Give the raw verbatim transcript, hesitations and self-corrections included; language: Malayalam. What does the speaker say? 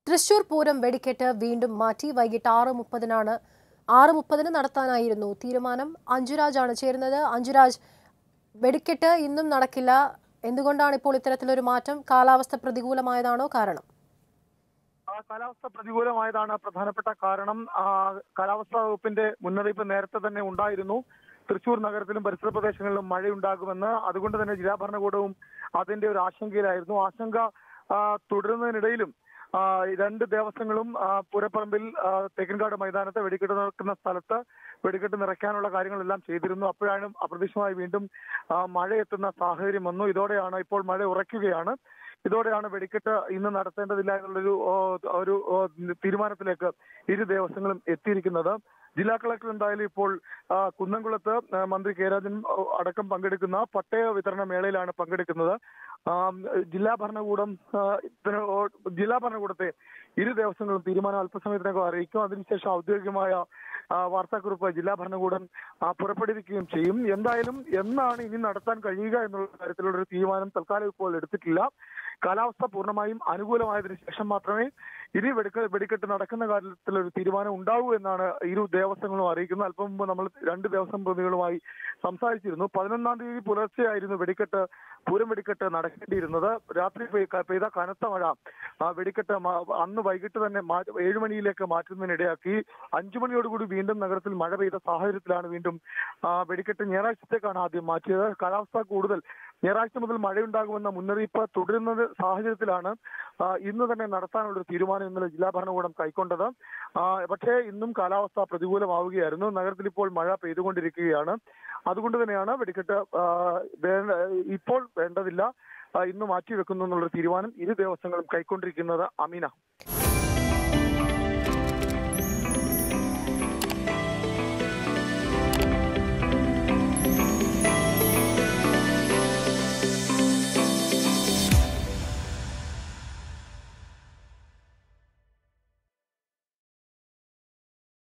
തൃശൂർ പൂരം വെടിക്കെട്ട് വീണ്ടും മാറ്റി വൈകിട്ട് ആറ് മുപ്പതിനാണ് ആറ് മുപ്പതിന് നടത്താനായിരുന്നു തീരുമാനം. അഞ്ജുരാജാണ് ചേരുന്നത്. അഞ്ജുരാജ്, വെടിക്കെട്ട് ഇന്നും നടക്കില്ല. എന്തുകൊണ്ടാണ് ഇപ്പോൾ ഇത്തരത്തിലൊരു മാറ്റം? കാലാവസ്ഥ പ്രതികൂലമായതാണോ കാരണം? കാലാവസ്ഥ പ്രതികൂലമായതാണ് പ്രധാനപ്പെട്ട കാരണം. കാലാവസ്ഥാ വകുപ്പിന്റെ മുന്നറിയിപ്പ് നേരത്തെ തന്നെ ഉണ്ടായിരുന്നു. തൃശൂർ നഗരത്തിലും പരിസര പ്രദേശങ്ങളിലും മഴയുണ്ടാകുമെന്ന്. അതുകൊണ്ട് തന്നെ ജില്ലാ ഭരണകൂടവും അതിന്റെ ഒരു ആശങ്കയിലായിരുന്നു. ആശങ്ക തുടരുന്നതിനിടയിലും രണ്ട് ദേവസ്വങ്ങളും പൂരപ്പറമ്പിൽ തേക്കിൻകാട് മൈതാനത്ത് വെടിക്കെട്ട് നടക്കുന്ന സ്ഥലത്ത് വെടിക്കെട്ട് നിറയ്ക്കാനുള്ള കാര്യങ്ങളെല്ലാം ചെയ്തിരുന്നു. അപ്പോഴാണ് അപ്രതീക്ഷിതമായി വീണ്ടും മഴ എത്തുന്ന സാഹചര്യം വന്നു. ഇതോടെയാണ് ഇപ്പോൾ മഴ ഉറയ്ക്കുകയാണ്. ഇതോടെയാണ് വെടിക്കെട്ട് ഇന്ന് നടത്തേണ്ടതില്ല എന്നുള്ളൊരു ഒരു തീരുമാനത്തിലേക്ക് ഇരു ദേവസ്വങ്ങളും എത്തിയിരിക്കുന്നത്. ജില്ലാ കളക്ടർ എന്തായാലും ഇപ്പോൾ കുന്നംകുളത്ത് മന്ത്രി കെ രാജൻ അടക്കം പങ്കെടുക്കുന്ന പട്ടയ വിതരണ മേളയിലാണ് പങ്കെടുക്കുന്നത്. ജില്ലാ ഭരണകൂടം ജില്ലാ ഭരണകൂടത്തെ ഇരു ദേവസ്വങ്ങളും തീരുമാനം അല്പസമയത്തിനകം അറിയിക്കും. അതിനുശേഷം ഔദ്യോഗികമായ വാർത്താക്കുറിപ്പ് ജില്ലാ ഭരണകൂടം പുറപ്പെടുവിക്കുകയും ചെയ്യും. എന്തായാലും എന്നാണ് ഇനി നടത്താൻ കഴിയുക എന്നുള്ള കാര്യത്തിലുള്ള ഒരു തീരുമാനം തൽക്കാലം ഇപ്പോൾ എടുത്തിട്ടില്ല. കാലാവസ്ഥ പൂർണ്ണമായും അനുകൂലമായതിനു ശേഷം മാത്രമേ ഇനി വെടിക്ക വെടിക്കെട്ട് നടക്കുന്ന കാര്യത്തിലൊരു തീരുമാനം ഉണ്ടാവൂ എന്നാണ് ഇരു ദേവസ്വങ്ങളും അറിയിക്കുന്നത്. അല്പം മുമ്പ് നമ്മൾ രണ്ട് ദേവസ്വം പ്രതിനിധികളുമായി സംസാരിച്ചിരുന്നു. പതിനൊന്നാം തീയതി പുലർച്ചെയായിരുന്നു വെടിക്കെട്ട് പൂരം വെടിക്കെട്ട് നടക്കേണ്ടിയിരുന്നത്. രാത്രി പെയ്ത കനത്ത മഴ വെടിക്കെട്ട് അന്ന് വൈകിട്ട് തന്നെ ഏഴു മണിയിലേക്ക് മാറ്റുന്നതിനിടയാക്കി. അഞ്ചു മണിയോടുകൂടി വീണ്ടും നഗരത്തിൽ മഴ പെയ്ത സാഹചര്യത്തിലാണ് വീണ്ടും വെടിക്കെട്ട് ഞായറാഴ്ചത്തേക്കാണ് ആദ്യം മാറ്റിയത്. കാലാവസ്ഥ കൂടുതൽ ഞായറാഴ്ച മുതൽ മഴയുണ്ടാകുമെന്ന മുന്നറിയിപ്പ് തുടരുന്ന സാഹചര്യത്തിലാണ് ഇന്ന് തന്നെ നടത്താനുള്ള ഒരു തീരുമാനം ഇന്നലെ ജില്ലാ ഭരണകൂടം കൈക്കൊണ്ടത്. പക്ഷേ ഇന്നും കാലാവസ്ഥ പ്രതികൂലമാവുകയായിരുന്നു. നഗരത്തിൽ ഇപ്പോൾ മഴ പെയ്തുകൊണ്ടിരിക്കുകയാണ്. അതുകൊണ്ട് തന്നെയാണ് വെടിക്കെട്ട് ഇപ്പോൾ വേണ്ടതില്ല, ഇന്ന് മാറ്റിവെക്കുന്നു എന്നുള്ള തീരുമാനം ഇരു ദേവസ്വങ്ങളും കൈക്കൊണ്ടിരിക്കുന്നത്. അമീന.